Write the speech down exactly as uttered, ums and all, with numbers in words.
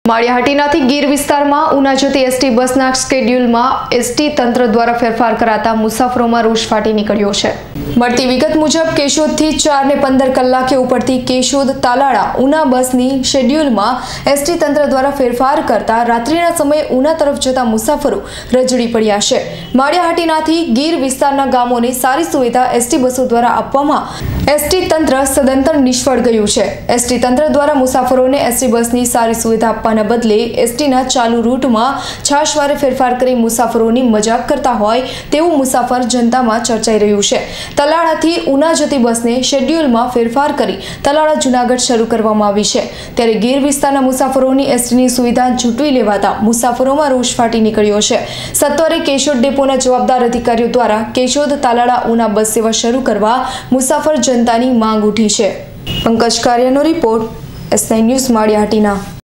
માળિયાહાટીનાથી ગીર વિસ્તારમાં ઉના જતી એસટી બસના સ્કેડ્યુલમાં એસટી તંત્ર દ્વારા ફેરફાર કરાતા મુસાફરોમાં રોષ ફાટી નીકળ્યો છે। મળતી વિગત મુજબ કેશોદથી ચાર ને પંદર કલાકે ઉપડતી કેશોદ તાલાળા ઉના બસની શેડ્યુલમાં એસટી તંત્ર દ્વારા ફેરફાર કરતા રાત્રિના સમયે ઉના તરફ જતા મુસાફરો રજડી પડ્યા છે। માળિયાહાટીનાથી ગીર વિસ્તારના ગામોને સારી સુવિધા એસટી બસો દ્વારા આપવામાં એસટી તંત્ર સદંતર નિષ્ફળ ગયું છે। એસટી તંત્ર દ્વારા મુસાફરોને એસટી બસની સારી સુવિધા આપવા બદલે એસટીના ચાલુ રૂટમાં છાશવારે ફેરફાર કરી મુસાફરોની મજાક કરતા હોય તેવું મુસાફર જનતામાં ચર્ચાઈ રહ્યું છે। તલાળાથી ઉના જતી બસને શેડ્યુલમાં ફેરફાર કરી તલાળા જૂનાગઢ શરૂ કરવામાં આવી છે, ત્યારે ગીર વિસ્તારના મુસાફરોની એસટીની સુવિધા ઝૂંટવી લેવાતા મુસાફરોમાં રોષ ફાટી નીકળ્યો છે। સત્વરે કેશોદ ડેપોના જવાબદાર અધિકારીઓ દ્વારા કેશોદ તાલાળા ઉના બસ સેવા શરૂ કરવા મુસાફર જનતાની માંગ ઉઠી છે। પંકજ કારિયાનો report, S nine news Maliya Hatina.